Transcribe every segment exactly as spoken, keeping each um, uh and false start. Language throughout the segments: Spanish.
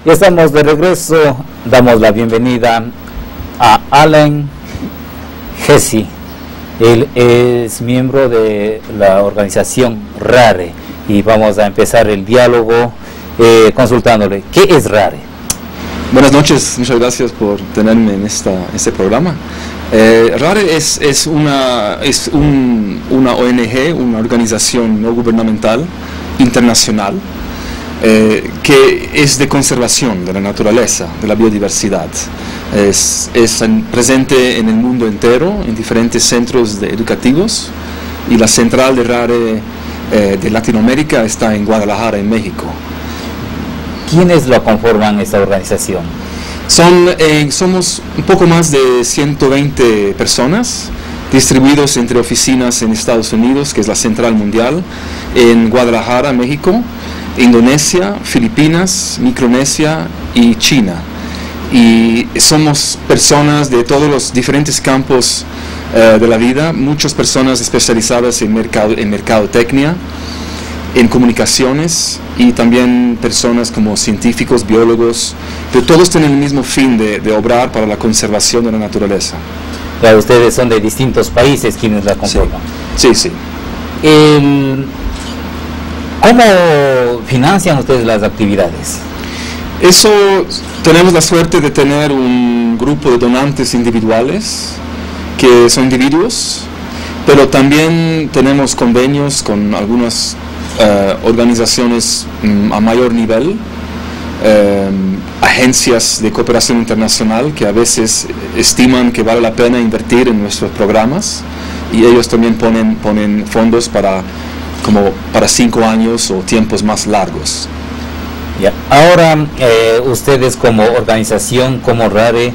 Ya estamos de regreso, damos la bienvenida a Allen Jesse. Él es miembro de la organización RARE y vamos a empezar el diálogo eh, consultándole, ¿qué es RARE? Buenas noches, muchas gracias por tenerme en esta, este programa. Eh, RARE es, es, una, es un, una O N G, una organización no gubernamental internacional eh, que es de conservación de la naturaleza, de la biodiversidad. Es, es en, presente en el mundo entero, en diferentes centros de, educativos, y la central de RARE eh, de Latinoamérica está en Guadalajara, en México. ¿Quiénes lo conforman esta organización? Son, eh, somos un poco más de ciento veinte personas, distribuidos entre oficinas en Estados Unidos, que es la central mundial, en Guadalajara, México, Indonesia, Filipinas, Micronesia y China. Y somos personas de todos los diferentes campos eh, de la vida, muchas personas especializadas en, mercado, en mercadotecnia, en comunicaciones, y también personas como científicos, biólogos, pero todos tienen el mismo fin de, de obrar para la conservación de la naturaleza. Claro, ustedes son de distintos países quienes la conforman. Sí, sí. sí. El, ¿Cómo financian ustedes las actividades? Eso, tenemos la suerte de tener un grupo de donantes individuales, que son individuos, pero también tenemos convenios con algunas uh, organizaciones um, a mayor nivel, um, agencias de cooperación internacional que a veces estiman que vale la pena invertir en nuestros programas, y ellos también ponen, ponen fondos para, como para cinco años o tiempos más largos. Ya. Ahora, eh, ustedes como organización, como RARE,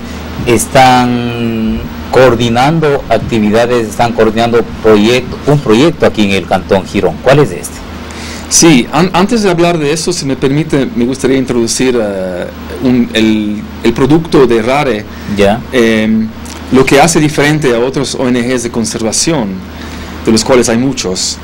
están coordinando actividades, están coordinando proyecto, un proyecto aquí en el Cantón Girón. ¿Cuál es este? Sí, an antes de hablar de eso, si me permite, me gustaría introducir uh, un, el, el producto de RARE. Ya. Eh, lo que hace diferente a otros O N Ges de conservación, de los cuales hay muchos,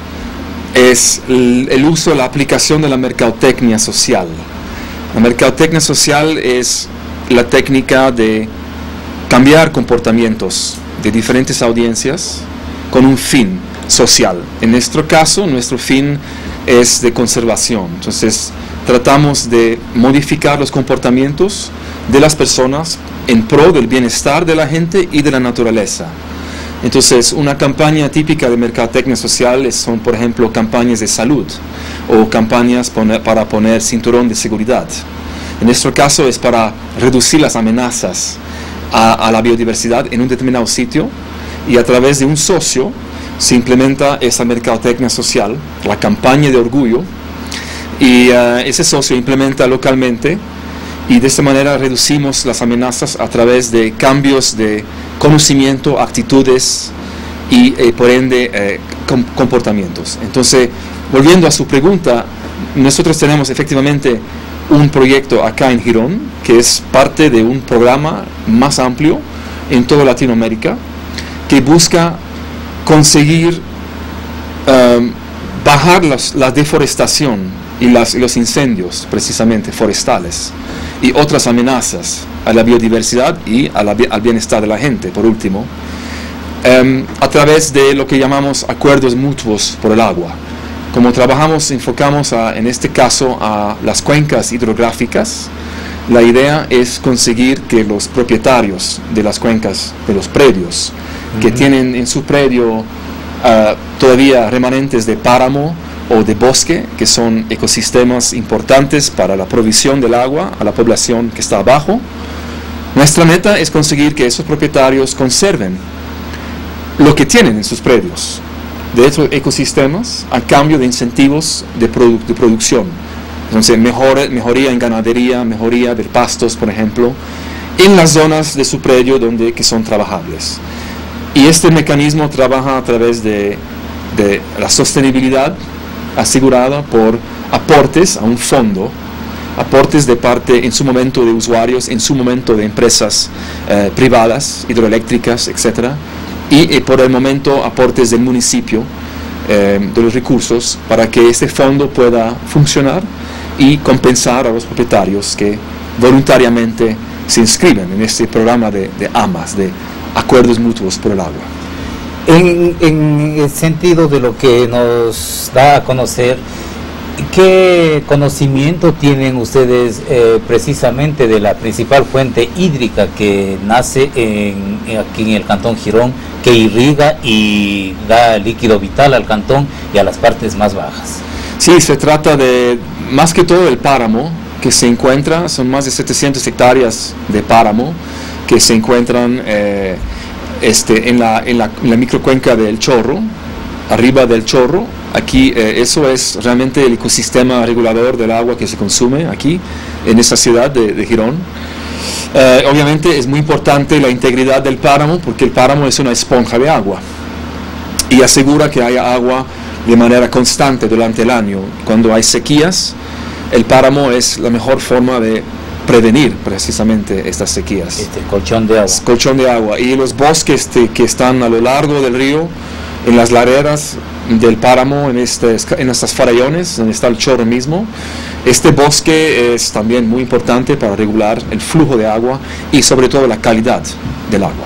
es el, el uso, la aplicación de la mercadotecnia social. La mercadotecnia social es la técnica de cambiar comportamientos de diferentes audiencias con un fin social. En nuestro caso, nuestro fin es de conservación. Entonces, tratamos de modificar los comportamientos de las personas en pro del bienestar de la gente y de la naturaleza. Entonces, una campaña típica de mercadotecnia social son, por ejemplo, campañas de salud o campañas poner, para poner cinturón de seguridad. En nuestro caso es para reducir las amenazas a, a la biodiversidad en un determinado sitio, y a través de un socio se implementa esa mercadotecnia social, la campaña de orgullo, y uh, ese socio implementa localmente, y de esta manera reducimos las amenazas a través de cambios de conocimiento, actitudes y eh, por ende eh, com comportamientos. Entonces, volviendo a su pregunta, nosotros tenemos efectivamente un proyecto acá en Girón que es parte de un programa más amplio en toda Latinoamérica que busca conseguir um, bajar las, la deforestación y, las, y los incendios precisamente forestales y otras amenazas a la biodiversidad y a la, al bienestar de la gente, por último, um, a través de lo que llamamos acuerdos mutuos por el agua. Como trabajamos, enfocamos a, en este caso a las cuencas hidrográficas, la idea es conseguir que los propietarios de las cuencas, de los predios, uh-huh. que tienen en su predio uh, todavía remanentes de páramo o de bosque, que son ecosistemas importantes para la provisión del agua a la población que está abajo. Nuestra meta es conseguir que esos propietarios conserven lo que tienen en sus predios de estos ecosistemas a cambio de incentivos de, produ de producción. Entonces, mejor, mejoría en ganadería, mejoría de pastos, por ejemplo, en las zonas de su predio donde, que son trabajables. Y este mecanismo trabaja a través de, de la sostenibilidad asegurada por aportes a un fondo, aportes de parte en su momento de usuarios, en su momento de empresas eh, privadas, hidroeléctricas, etcétera, y eh, por el momento aportes del municipio eh, de los recursos para que este fondo pueda funcionar y compensar a los propietarios que voluntariamente se inscriben en este programa de, de A M A S, de Acuerdos Mutuos por el Agua. En, en el sentido de lo que nos da a conocer, ¿qué conocimiento tienen ustedes eh, precisamente de la principal fuente hídrica que nace en, aquí en el Cantón Girón, que irriga y da líquido vital al cantón y a las partes más bajas? Sí, se trata de, más que todo, el páramo que se encuentra, son más de setecientas hectáreas de páramo que se encuentran eh, este, en, la, en, la, en la microcuenca del Chorro, arriba del Chorro. Aquí eh, eso es realmente el ecosistema regulador del agua que se consume aquí, en esa ciudad de, de Girón. Eh, obviamente es muy importante la integridad del páramo, porque el páramo es una esponja de agua y asegura que haya agua de manera constante durante el año. Cuando hay sequías, el páramo es la mejor forma de prevenir precisamente estas sequías. Este colchón de agua. Colchón de agua. Y los bosques este, que están a lo largo del río, en las laderas del páramo, en, este, en estas farallones, donde está el chorro mismo, este bosque es también muy importante para regular el flujo de agua y sobre todo la calidad del agua.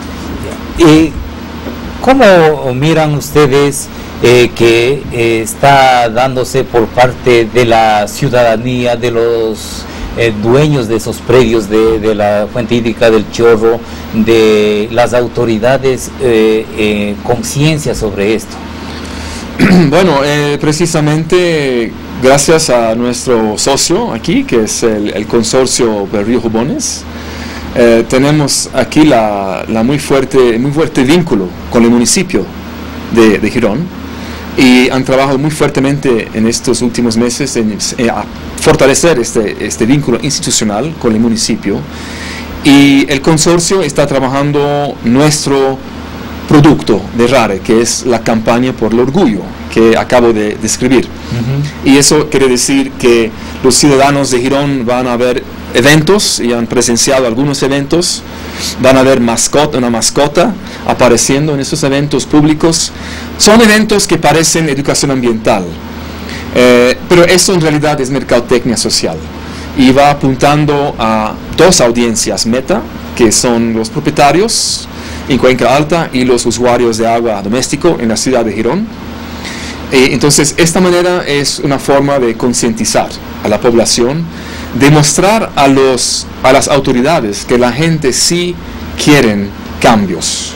¿Y cómo miran ustedes eh, que eh, está dándose por parte de la ciudadanía, de los eh, dueños de esos predios de, de la fuente hídrica del Chorro, de las autoridades, eh, eh, conciencia sobre esto? Bueno, eh, precisamente gracias a nuestro socio aquí, que es el, el consorcio del Río Jubones, eh, tenemos aquí la, la muy fuerte, muy fuerte vínculo con el municipio de, de Girón, y han trabajado muy fuertemente en estos últimos meses en, en a fortalecer este, este vínculo institucional con el municipio, y el consorcio está trabajando nuestro producto de RARE, que es la campaña por el orgullo que acabo de describir. Uh-huh. Y eso quiere decir que los ciudadanos de Girón van a ver eventos, y han presenciado algunos eventos, van a ver mascota, una mascota apareciendo en esos eventos públicos. Son eventos que parecen educación ambiental, eh, pero eso en realidad es mercadotecnia social, y va apuntando a dos audiencias meta, que son los propietarios en Cuenca Alta y los usuarios de agua doméstico en la ciudad de Girón. Eh, entonces, esta manera es una forma de concientizar a la población, demostrar a, los, a las autoridades que la gente sí quieren cambios,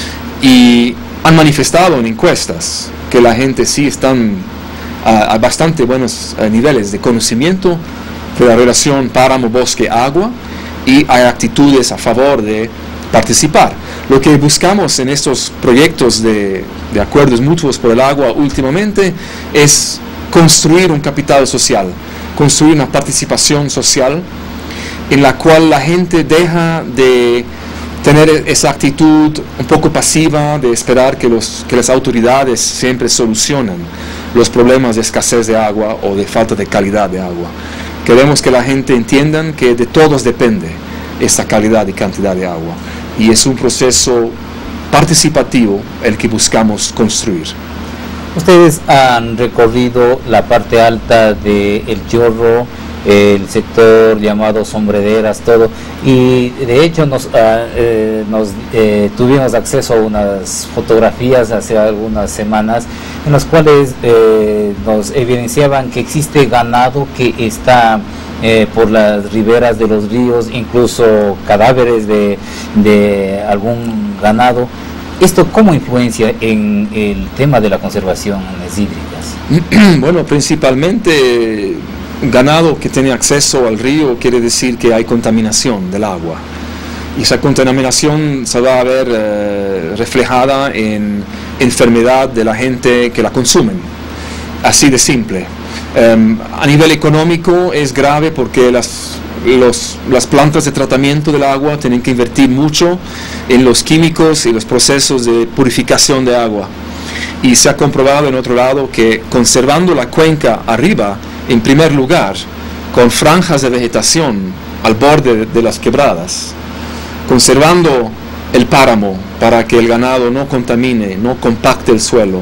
y han manifestado en encuestas que la gente sí están a, a bastante buenos a niveles de conocimiento de la relación páramo-bosque-agua, y hay actitudes a favor de participar. Lo que buscamos en estos proyectos de, de acuerdos mutuos por el agua últimamente es construir un capital social, construir una participación social en la cual la gente deja de tener esa actitud un poco pasiva de esperar que, los, que las autoridades siempre solucionen los problemas de escasez de agua o de falta de calidad de agua. Queremos que la gente entienda que de todos depende esta calidad y cantidad de agua, y es un proceso participativo el que buscamos construir. Ustedes han recorrido la parte alta de El Chorro, el sector llamado Sombrederas, todo, y de hecho nos, uh, eh, nos eh, tuvimos acceso a unas fotografías hace algunas semanas en las cuales eh, nos evidenciaban que existe ganado que está eh, por las riberas de los ríos, incluso cadáveres de, de algún ganado. ¿Esto cómo influencia en el tema de la conservación hídricas? Bueno, principalmente ganado que tiene acceso al río quiere decir que hay contaminación del agua, y esa contaminación se va a ver eh, reflejada en enfermedad de la gente que la consumen, así de simple. Um, a nivel económico es grave porque las, los, las plantas de tratamiento del agua tienen que invertir mucho en los químicos y los procesos de purificación de agua, y se ha comprobado en otro lado que conservando la cuenca arriba, en primer lugar, con franjas de vegetación al borde de, de las quebradas, conservando el páramo para que el ganado no contamine, no compacte el suelo.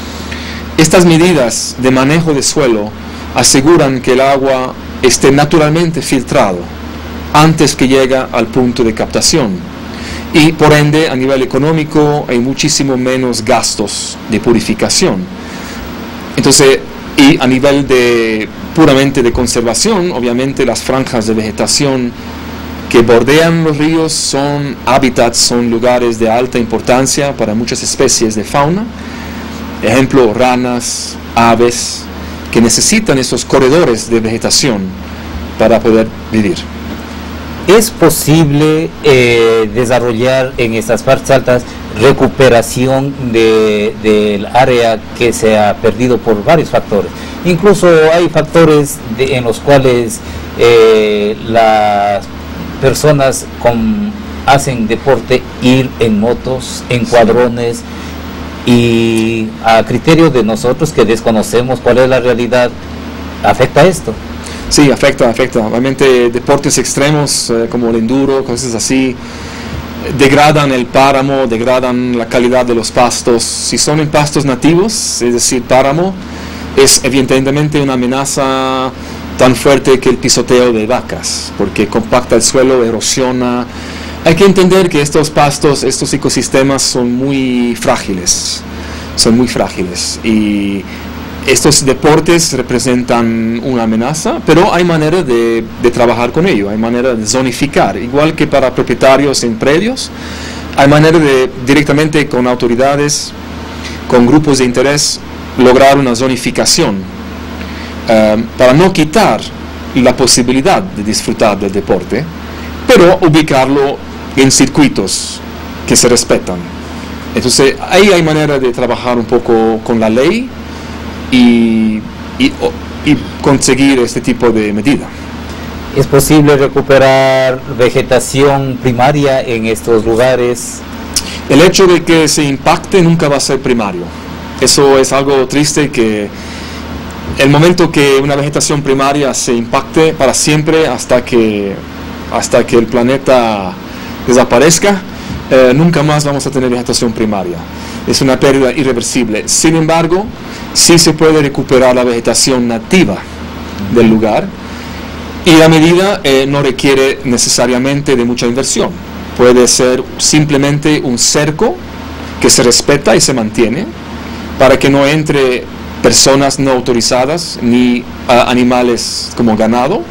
Estas medidas de manejo de suelo aseguran que el agua esté naturalmente filtrado antes que llega al punto de captación. Y por ende, a nivel económico, hay muchísimo menos gastos de purificación. Entonces, y a nivel de puramente de conservación, obviamente las franjas de vegetación que bordean los ríos son hábitats, son lugares de alta importancia para muchas especies de fauna. Ejemplo, ranas, aves, que necesitan esos corredores de vegetación para poder vivir. ¿Es posible eh, desarrollar en estas partes altas recuperación de, del área que se ha perdido por varios factores? Incluso hay factores de, en los cuales eh, las personas con, hacen deporte ir en motos, en cuadrones, y a criterio de nosotros que desconocemos cuál es la realidad, ¿afecta esto? Sí, afecta, afecta. Obviamente deportes extremos eh, como el enduro, cosas así, degradan el páramo, degradan la calidad de los pastos. Si son en pastos nativos, es decir, páramo, es evidentemente una amenaza tan fuerte que el pisoteo de vacas, porque compacta el suelo, erosiona. Hay que entender que estos pastos, estos ecosistemas son muy frágiles, son muy frágiles, y estos deportes representan una amenaza, pero hay manera de, de trabajar con ello, hay manera de zonificar, igual que para propietarios en predios, hay manera de directamente con autoridades, con grupos de interés, lograr una zonificación, uh, para no quitar la posibilidad de disfrutar del deporte, pero ubicarlo en circuitos que se respetan. Entonces ahí hay manera de trabajar un poco con la ley y, y, y conseguir este tipo de medida. ¿Es posible recuperar vegetación primaria en estos lugares? El hecho de que se impacte nunca va a ser primario. Eso es algo triste, que el momento que una vegetación primaria se impacte para siempre hasta que, hasta que el planeta desaparezca, eh, nunca más vamos a tener vegetación primaria. Es una pérdida irreversible. Sin embargo, sí se puede recuperar la vegetación nativa del lugar, y la medida eh, no requiere necesariamente de mucha inversión. Puede ser simplemente un cerco que se respeta y se mantiene para que no entre personas no autorizadas ni uh, animales como ganado,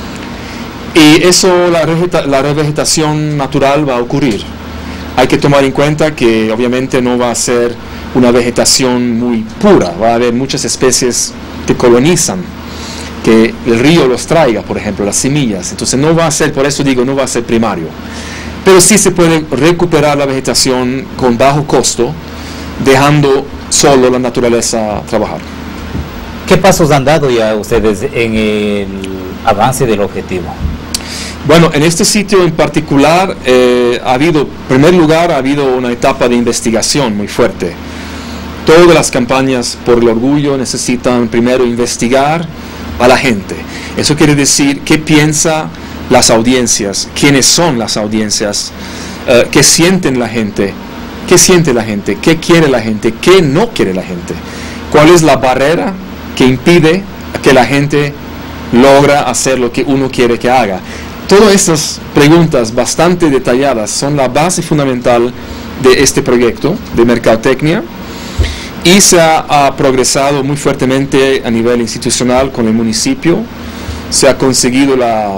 y eso, la, revegeta la revegetación natural va a ocurrir. Hay que tomar en cuenta que obviamente no va a ser una vegetación muy pura, va a haber muchas especies que colonizan, que el río los traiga, por ejemplo, las semillas. Entonces no va a ser, por eso digo, no va a ser primario, pero sí se puede recuperar la vegetación con bajo costo, dejando solo la naturaleza trabajar. ¿Qué pasos han dado ya ustedes en el avance del objetivo? Bueno, en este sitio en particular eh, ha habido, en primer lugar, ha habido una etapa de investigación muy fuerte. Todas las campañas por el orgullo necesitan primero investigar a la gente. Eso quiere decir qué piensa las audiencias, quiénes son las audiencias, uh, qué sienten la gente, qué siente la gente, qué quiere la gente, qué no quiere la gente, cuál es la barrera que impide que la gente logra hacer lo que uno quiere que haga. Todas estas preguntas bastante detalladas son la base fundamental de este proyecto de mercadotecnia, y se ha, ha progresado muy fuertemente a nivel institucional con el municipio. Se ha conseguido la,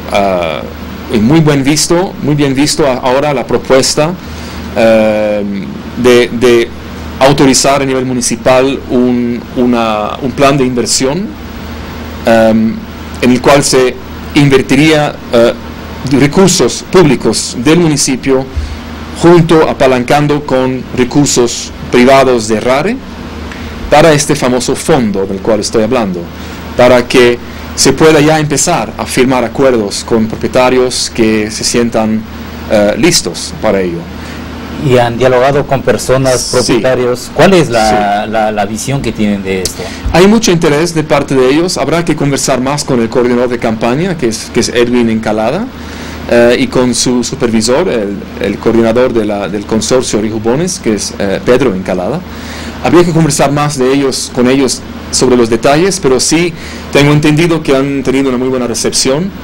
uh, muy buen visto, muy bien visto ahora la propuesta uh, de, de autorizar a nivel municipal un, una, un plan de inversión um, en el cual se invertiría uh, recursos públicos del municipio junto apalancando con recursos privados de RARE para este famoso fondo del cual estoy hablando, para que se pueda ya empezar a firmar acuerdos con propietarios que se sientan uh, listos para ello. ¿Y han dialogado con personas, propietarios? Sí. ¿Cuál es la, sí. la, la visión que tienen de esto? Hay mucho interés de parte de ellos. Habrá que conversar más con el coordinador de campaña, que es, que es Edwin Encalada, uh, y con su supervisor, el, el coordinador de la, del consorcio Rijubones, que es uh, Pedro Encalada. Habría que conversar más de ellos, con ellos sobre los detalles, pero sí tengo entendido que han tenido una muy buena recepción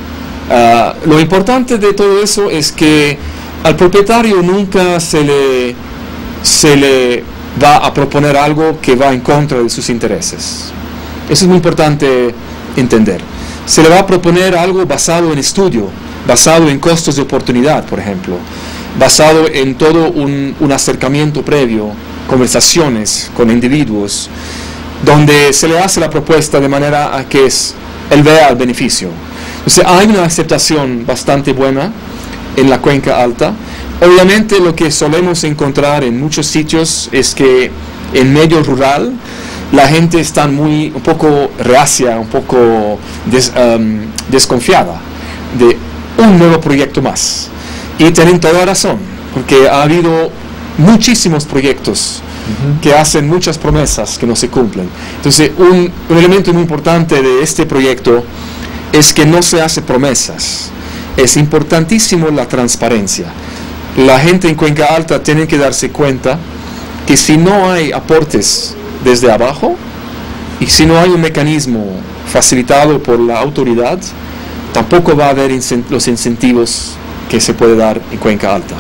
Uh, lo importante de todo eso es que al propietario nunca se le, se le va a proponer algo que va en contra de sus intereses. Eso es muy importante entender. Se le va a proponer algo basado en estudio, basado en costos de oportunidad, por ejemplo, basado en todo un, un acercamiento previo, conversaciones con individuos, donde se le hace la propuesta de manera a que es, él vea el beneficio. Entonces hay una aceptación bastante buena en la Cuenca Alta. Obviamente lo que solemos encontrar en muchos sitios es que en medio rural la gente está muy, un poco reacia, un poco des, um, desconfiada de un nuevo proyecto más. Y tienen toda razón, porque ha habido muchísimos proyectos uh-huh. que hacen muchas promesas que no se cumplen. Entonces un, un elemento muy importante de este proyecto es que no se hace promesas. Es importantísimo la transparencia. La gente en Cuenca Alta tiene que darse cuenta que si no hay aportes desde abajo y si no hay un mecanismo facilitado por la autoridad, tampoco va a haber incent- los incentivos que se puede dar en Cuenca Alta.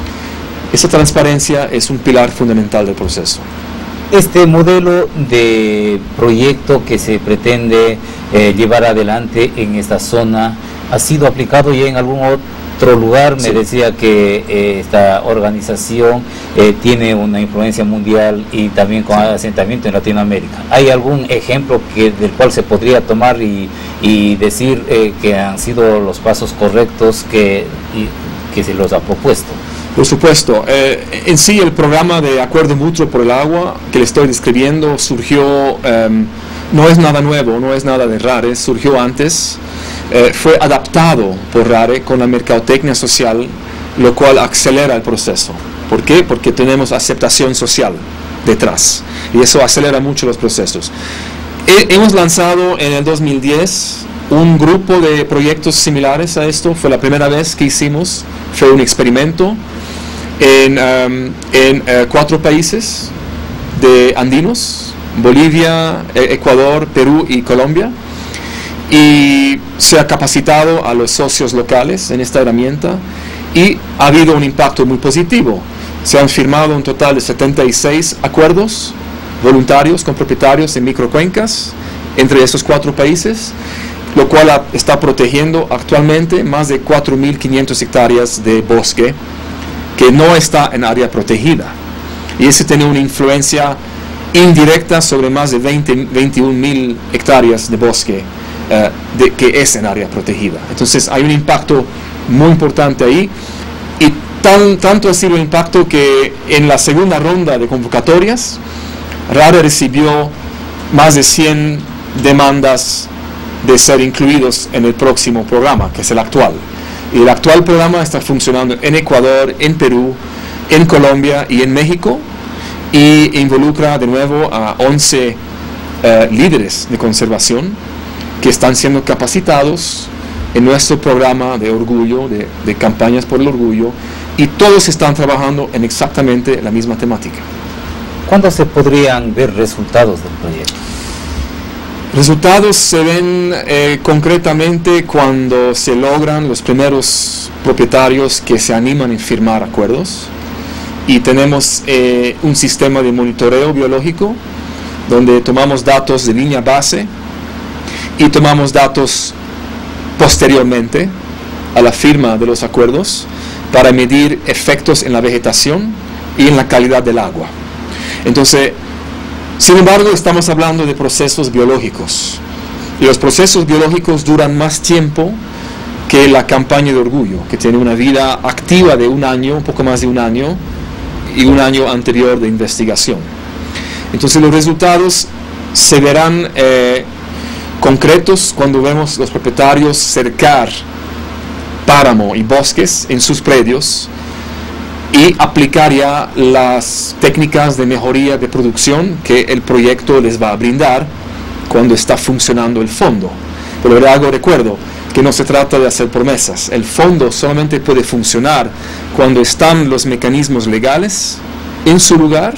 Esa transparencia es un pilar fundamental del proceso. Este modelo de proyecto que se pretende eh, llevar adelante en esta zona ha sido aplicado ya en algún otro lugar. Sí. Me decía que eh, esta organización eh, tiene una influencia mundial y también con sí. asentamiento en Latinoamérica. ¿Hay algún ejemplo que, del cual se podría tomar y, y decir eh, que han sido los pasos correctos que, y, que se los ha propuesto? Por supuesto. Eh, en sí el programa de Acuerdo Mutuo por el Agua que le estoy describiendo surgió, eh, no es nada nuevo, no es nada de RARE, surgió antes, eh, fue adaptado por RARE con la mercadotecnia social, lo cual acelera el proceso. ¿Por qué? Porque tenemos aceptación social detrás y eso acelera mucho los procesos. He, hemos lanzado en el dos mil diez un grupo de proyectos similares a esto, fue la primera vez que hicimos, fue un experimento en, um, en uh, cuatro países de andinos, Bolivia, Ecuador, Perú y Colombia, y se ha capacitado a los socios locales en esta herramienta y ha habido un impacto muy positivo. Se han firmado un total de setenta y seis acuerdos voluntarios con propietarios en microcuencas entre esos cuatro países, lo cual ha, está protegiendo actualmente más de cuatro mil quinientas hectáreas de bosque que no está en área protegida. Y eso tiene una influencia indirecta sobre más de veinte, veintiún mil hectáreas de bosque uh, de, que es en área protegida. Entonces hay un impacto muy importante ahí. Y tan, tanto ha sido el impacto que en la segunda ronda de convocatorias, RARE recibió más de cien demandas de ser incluidos en el próximo programa, que es el actual. Y el actual programa está funcionando en Ecuador, en Perú, en Colombia y en México, y involucra de nuevo a once uh, líderes de conservación que están siendo capacitados en nuestro programa de orgullo, de, de campañas por el orgullo, y todos están trabajando en exactamente la misma temática. ¿Cuándo se podrían ver resultados del proyecto? Resultados se ven eh, concretamente cuando se logran los primeros propietarios que se animan a firmar acuerdos, y tenemos eh, un sistema de monitoreo biológico donde tomamos datos de línea base y tomamos datos posteriormente a la firma de los acuerdos para medir efectos en la vegetación y en la calidad del agua. Entonces, sin embargo, estamos hablando de procesos biológicos, y los procesos biológicos duran más tiempo que la campaña de orgullo, que tiene una vida activa de un año, un poco más de un año, y un año anterior de investigación. Entonces los resultados se verán eh, concretos cuando vemos los propietarios cercar páramo y bosques en sus predios y aplicar ya las técnicas de mejoría de producción que el proyecto les va a brindar cuando está funcionando el fondo. Pero le hago recuerdo que no se trata de hacer promesas. El fondo solamente puede funcionar cuando están los mecanismos legales en su lugar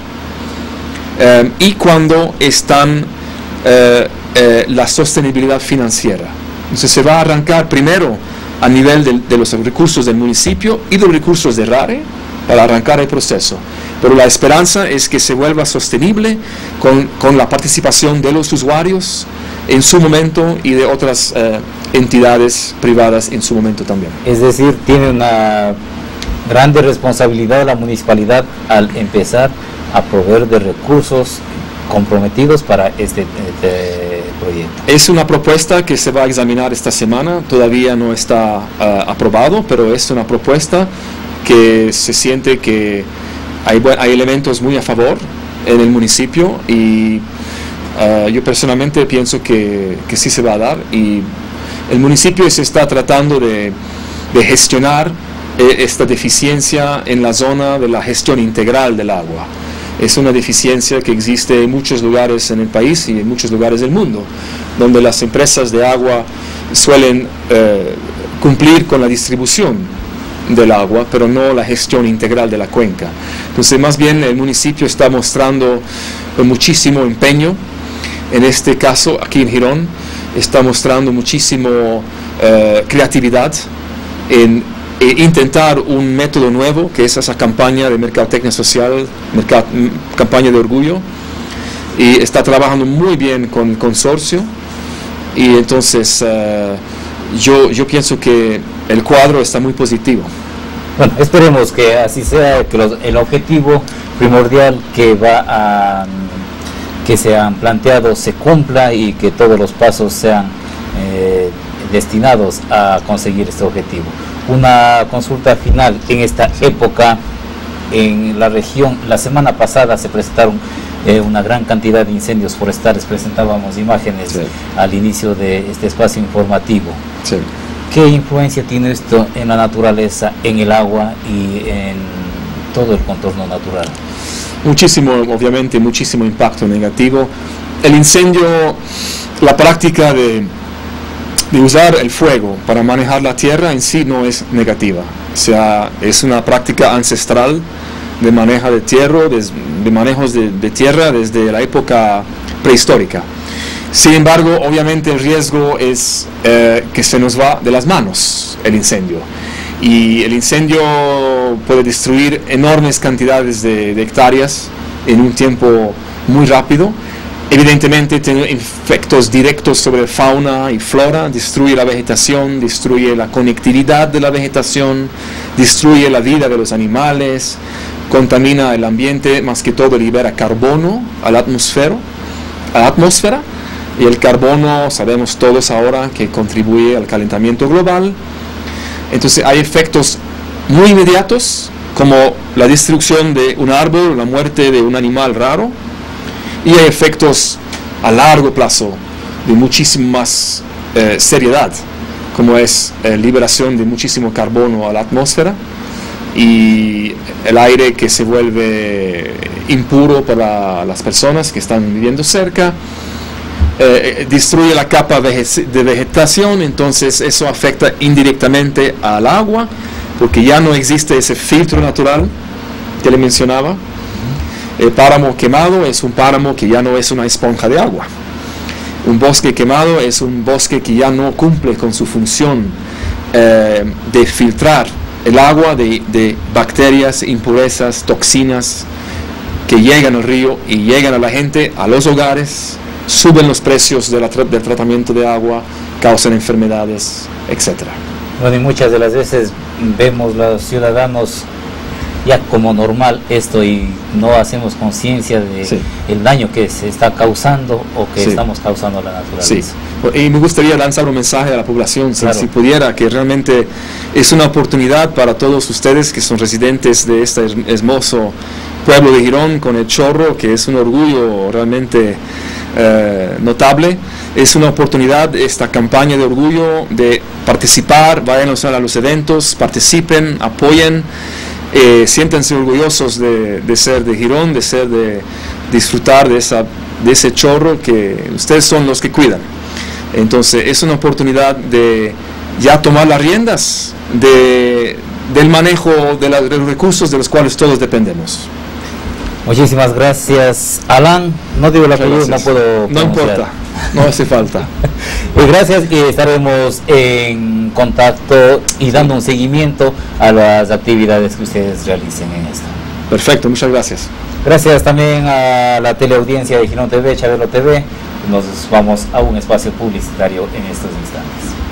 eh, y cuando están eh, eh, la sostenibilidad financiera. Entonces se va a arrancar primero a nivel de, de los recursos del municipio y de los recursos de RARE para arrancar el proceso. Pero la esperanza es que se vuelva sostenible con, con la participación de los usuarios en su momento y de otras eh, entidades privadas en su momento también. Es decir, tiene una grande responsabilidad la municipalidad al empezar a proveer de recursos comprometidos para este, este proyecto. Es una propuesta que se va a examinar esta semana, todavía no está uh, aprobado, pero es una propuesta que se siente que hay, hay elementos muy a favor en el municipio y uh, yo personalmente pienso que, que sí se va a dar, y el municipio se está tratando de, de gestionar eh, esta deficiencia en la zona de la gestión integral del agua. Es una deficiencia que existe en muchos lugares en el país y en muchos lugares del mundo, donde las empresas de agua suelen eh, cumplir con la distribución del agua, pero no la gestión integral de la cuenca. Entonces, más bien el municipio está mostrando muchísimo empeño. En este caso, aquí en Girón, está mostrando muchísimo eh, creatividad en e intentar un método nuevo, que es esa campaña de mercadotecnia social, mercad, campaña de orgullo, y está trabajando muy bien con el consorcio, y entonces uh, yo, yo pienso que el cuadro está muy positivo. Bueno, esperemos que así sea, que los, el objetivo primordial que va a que se han planteado se cumpla y que todos los pasos sean eh, destinados a conseguir este objetivo. Una consulta final en esta época en la región. La semana pasada se presentaron eh, una gran cantidad de incendios forestales, presentábamos imágenes sí. al inicio de este espacio informativo. Sí. ¿Qué influencia tiene esto en la naturaleza, en el agua y en todo el contorno natural? Muchísimo, obviamente, muchísimo impacto negativo. El incendio, la práctica de de usar el fuego para manejar la tierra en sí no es negativa. O sea, es una práctica ancestral de manejo de tierra, de, de manejos de, de tierra desde la época prehistórica. Sin embargo, obviamente el riesgo es eh, que se nos va de las manos el incendio. Y el incendio puede destruir enormes cantidades de, de hectáreas en un tiempo muy rápido. Evidentemente tiene efectos directos sobre fauna y flora, destruye la vegetación, destruye la conectividad de la vegetación, destruye la vida de los animales, contamina el ambiente, más que todo libera carbono a la atmósfera, a la atmósfera, y el carbono sabemos todos ahora que contribuye al calentamiento global. Entonces hay efectos muy inmediatos, como la destrucción de un árbol, la muerte de un animal raro, y hay efectos a largo plazo de muchísimo más eh, seriedad, como es eh, liberación de muchísimo carbono a la atmósfera y el aire que se vuelve impuro para las personas que están viviendo cerca, eh, destruye la capa de vegetación, entonces eso afecta indirectamente al agua, porque ya no existe ese filtro natural que le mencionaba. El páramo quemado es un páramo que ya no es una esponja de agua. Un bosque quemado es un bosque que ya no cumple con su función eh, de filtrar el agua de, de bacterias, impurezas, toxinas que llegan al río y llegan a la gente, a los hogares, suben los precios de la tra del tratamiento de agua, causan enfermedades, etcétera. Bueno, y muchas de las veces vemos los ciudadanos ya como normal esto y no hacemos conciencia de sí. el daño que se está causando o que sí. estamos causando a la naturaleza. Sí. Y me gustaría lanzar un mensaje a la población, claro. si, si pudiera, que realmente es una oportunidad para todos ustedes que son residentes de este hermoso pueblo de Girón con el Chorro, que es un orgullo realmente eh, notable. Es una oportunidad esta campaña de orgullo de participar, vayan a los eventos, participen, apoyen. Eh, siéntanse orgullosos de, de ser de Girón, de ser de disfrutar de, esa, de ese chorro que ustedes son los que cuidan. Entonces es una oportunidad de ya tomar las riendas de, del manejo de, la, de los recursos de los cuales todos dependemos. Muchísimas gracias, Alan. No digo la apellido, no puedo pronunciar. No importa. No hace falta. Y gracias, y estaremos en contacto y dando un seguimiento a las actividades que ustedes realicen en esto. Perfecto, muchas gracias. Gracias también a la teleaudiencia de Girón T V, Chabelo T V. Nos vamos a un espacio publicitario en estos instantes.